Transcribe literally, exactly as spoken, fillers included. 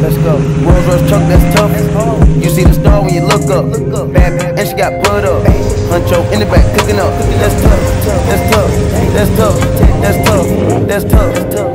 Let's go. Rolls Royce truck, that's tough. You see the star when you look up. Bad bitch, and she got put up. Huncho in the back, cooking up. That's tough. That's tough. That's tough. That's tough. That's tough.